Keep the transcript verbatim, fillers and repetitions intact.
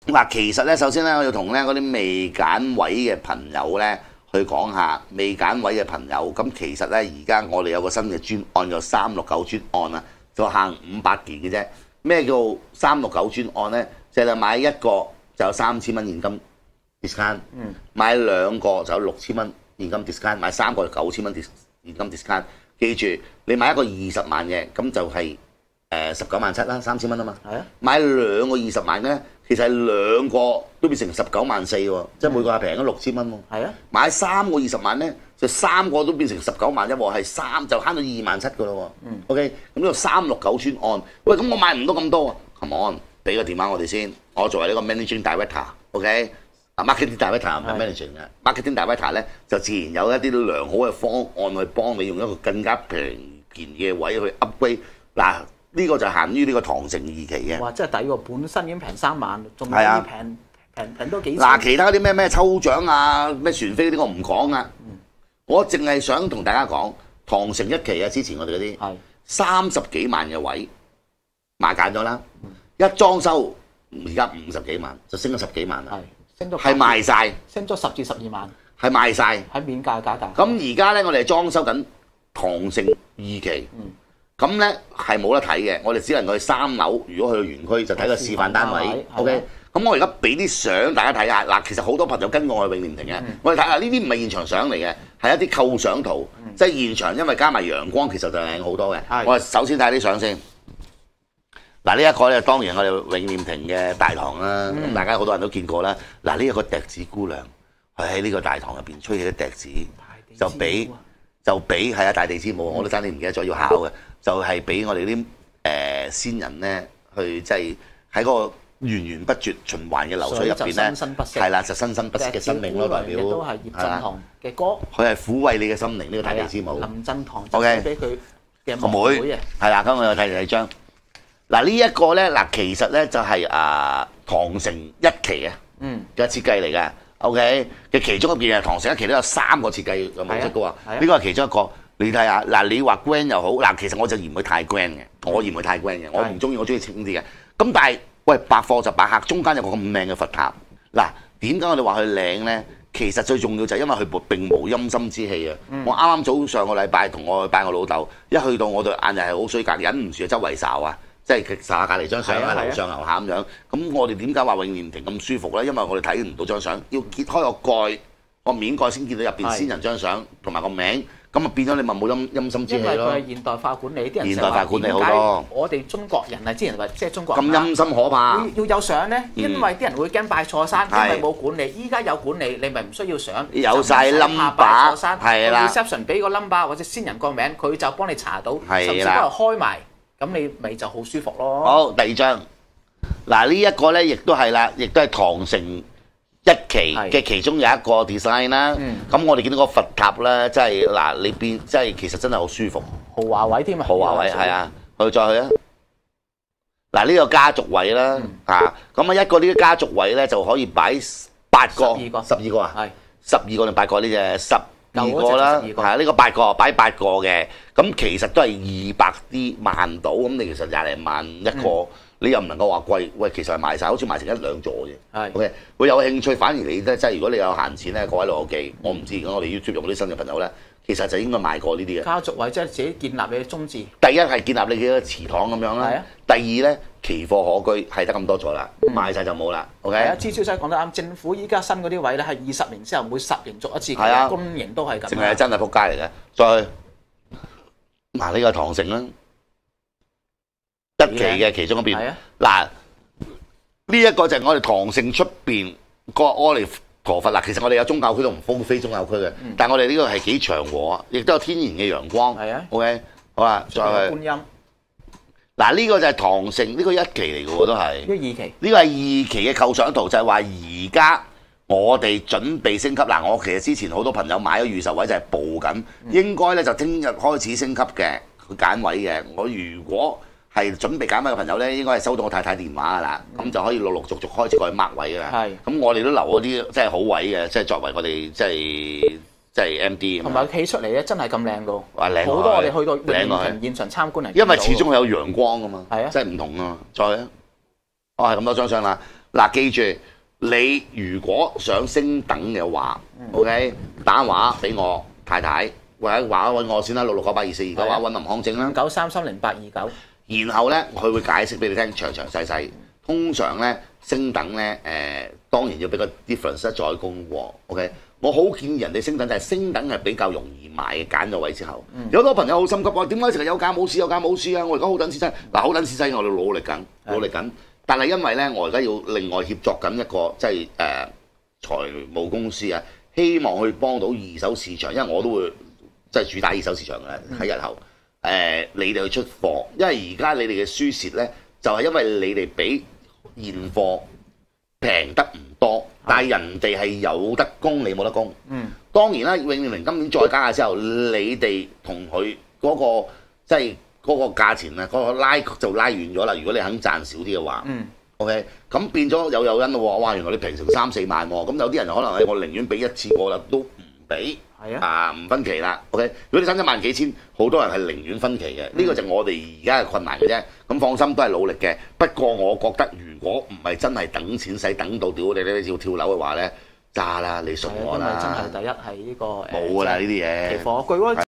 嗱，其實咧，首先咧，我要同咧嗰啲未揀位嘅朋友咧去講下，未揀位嘅朋友，咁其實咧而家我哋有個新嘅專案，叫三六九專案啊，就限五百件嘅啫。咩叫三六九專案咧？就係買一個就有三千蚊現金 discount， 買兩個就有六千蚊現金 discount， 買三個就九千蚊現金 discount。記住，你買一個二十萬嘅，咁就係誒十九萬七啦，三千蚊啊嘛。係啊。買兩個二十萬咧，其實係兩個都變成十九萬四喎，即係每個係平咗六千蚊喎。係啊。買三個二十萬咧，就三個都變成十九萬一喎，係三就慳咗二萬七噶咯喎。嗯。OK，咁呢個三六九專案，喂，咁我買唔到咁多啊 ，come on，俾個電話我哋先，我作為呢個 managing director，OK， 啊 marketing director 唔係 managing 嘅 ，marketing director 咧就自然有一啲良好嘅方案去幫你用一個更加平便嘅位去 upgrade。嗱，呢個就限於呢個唐城二期嘅。 哇！真係抵喎，本身已經平三萬，仲可以平平平多幾千。 嗱，其他啲咩咩抽獎啊、咩船飛嗰啲我唔講啊，嗯、我淨係想同大家講唐城一期啊，之前我哋嗰啲三十幾萬嘅位賣揀咗啦，嗯、一裝修而家五十幾萬，就升咗十幾萬啦，升咗係賣晒， 升咗十至十二萬， 係賣晒， 喺免價價格。 咁而家咧，我哋係裝修緊唐城二期。嗯咁咧係冇得睇嘅，我哋只能去三樓。如果去到園區就睇個示範單位。OK，咁我而家俾啲相大家睇下。嗱，其實好多朋友跟過我去永廉亭嘅，嗯、我哋睇下呢啲唔係現場相嚟嘅，係一啲構想圖，嗯、即係現場因為加埋陽光，其實就靚好多嘅。嗯、我哋首先睇下啲相先。嗱，呢一個咧當然我哋永廉亭嘅大堂啦，咁、嗯、大家好多人都見過啦。嗱，呢一個笛子姑娘，佢喺呢個大堂入邊吹起啲笛子，就俾就俾係啊大地之母，我都爭啲唔記得咗要考嘅。就係俾我哋啲誒先人咧，去即係喺嗰個源源不絕循環嘅流水入邊咧，係啦，就生生不息嘅生命咯，代表都係葉振棠嘅歌， 佢係撫慰你嘅心靈，呢個大地之母。 林振棠就俾佢嘅妹妹啊， 係啦，咁我又睇第二張。嗱呢一個咧，嗱其實咧就係啊唐城一期啊嘅設計嚟嘅 ，OK 嘅其中一件啊，唐城一期都有三個設計嘅模式嘅喎，呢個係其中一個。你睇下嗱，你話 grand 又好嗱，其實我就嫌佢太 grand 嘅，我嫌佢太 grand 嘅，我唔中意，我中意清啲嘅。咁但係喂，百貨就百客，中間有個咁靚嘅佛塔嗱，點解我哋話佢靚咧？其實最重要就係因為佢並無陰森之氣啊！嗯、我啱啱早上個禮拜同我去拜我老豆，一去到我對眼又係好衰格，忍唔住周圍睄啊，即係睄下隔離張相啊，樓上樓下咁樣。咁我哋點解話永廉亭咁舒服咧？因為我哋睇唔到張相，要揭開個蓋個面蓋先見到入邊先人張相同埋個名。咁啊變咗你咪冇陰陰森之氣咯。因為佢係現代化管理，啲人現代化管理好多。我哋中國人啊，之前話即係中國人咁陰森可怕。要要有相咧，因為啲人會驚拜錯山，因為冇管理。依家有管理，你咪唔需要相。有曬 number， 係啦。reception 俾個 number 或者先人個名，佢就幫你查到，甚至幫佢開埋，咁你咪就好舒服咯。好，第二張。嗱呢一個咧，亦都係啦，亦都係唐城一期嘅其中有一個 design 啦，咁、嗯、我哋見到個佛塔咧，即係嗱你變，即係其實真係好舒服，豪華位添啊，豪華位係啊，去再去啊，嗱呢、呢個家族位啦，嚇咁啊一個呢個家族位咧就可以擺八個，十二個，十二個啊，係十二個定八個呢隻十二個啦，係啊呢個八個擺八個嘅，咁其實都係二百啲萬到，咁你其實廿零萬一個。嗯你又唔能夠話貴，喂，其實係賣晒，好似賣成一兩座啫。係，OK，會有興趣，反而你咧，即係如果你有閒錢咧，各位老友記，我唔知，如果我哋 YouTube 用嗰啲新嘅朋友咧，其實就應該買過呢啲嘅。家族位即係自己建立你嘅宗旨。第一係建立你嘅祠堂咁樣啦。係啊。第二咧，奇貨可居，係得咁多座啦，賣晒就冇啦。OK。係啊，支超仔講得啱，政府依家新嗰啲位咧係二十年之後每十年續一次嘅，啊、公營都係咁。淨係真係仆街嚟嘅。再嗱呢個唐城啦。一期嘅其中一邊，嗱呢一個就係我哋唐城出邊個阿彌陀佛啦。其實我哋有宗教區同非非宗教區嘅，嗯、但係我哋呢個係幾祥和，亦都有天然嘅陽光。係啊 ，OK， 好啦，再去觀音。嗱呢個就係唐城呢、呢個一期嚟嘅喎，都係。呢個二期。呢個係二期嘅構想圖，就係話而家我哋準備升級。嗱，我其實之前好多朋友買咗預售位就係報緊，嗯、應該咧就聽日開始升級嘅，去揀位嘅。我如果係準備揀位嘅朋友咧，應該係收到我太太電話㗎啦，咁、嗯、就可以陸陸續續開始過去 mark 位㗎啦。係，咁我哋都留嗰啲即係好位嘅，即係作為我哋即係即係 M D。同埋企出嚟咧，真係咁靚㗎。哇，靚！好多我哋去到永廉亭現場參觀嚟。因為始終有陽光㗎嘛。係啊。即係唔同啊嘛。再啊，哦係咁多張相啦。 嗱，記住你如果想升等嘅話、嗯、，OK， 打電話俾我太太，或者話揾我先啦，六六九八二四二九話揾林康正啦， 九三三零八二九。 然後咧，佢會解釋俾你聽，詳詳細細。通常咧升等咧，誒、呃、當然要俾個 difference 再高喎。OK， 我好建議人哋升等就係、是、升等係比較容易買嘅，揀咗位之後。嗯、有好多朋友好心急話，點解成日有價冇市有價冇市啊？我而家好等先生，嗱好等先生，我哋努力緊，努力緊。但係因為咧，我而家要另外協作緊一個即係誒財務公司啊，希望去幫到二手市場，因為我都會即係主打二手市場嘅喺日後。誒、呃，你哋去出貨，因為而家你哋嘅輸蝕咧，就係、是、因為你哋比現貨平得唔多，但係人哋係有得供，你冇得供。嗯，當然啦，永年今年再加價之後，你哋同佢嗰個即係嗰個價錢啊，嗰、嗰個拉就拉遠咗啦。如果你肯賺少啲嘅話，嗯 ，OK， 咁變咗有誘因咯。哇，原來你平成三四萬喎，咁有啲人可能係我寧願俾一次過啦，都唔俾。係啊，唔、啊、分期啦 ，OK。如果你爭一萬幾千，好多人係寧願分期嘅，呢、嗯、個就係我哋而家嘅困難嘅啫。咁放心，都係努力嘅。不過我覺得，如果唔係真係等錢使，等到屌你咧要跳樓嘅話咧，渣啦，你信我啦。真係第一係呢、呢個冇㗎啦，呢啲嘢。期貨據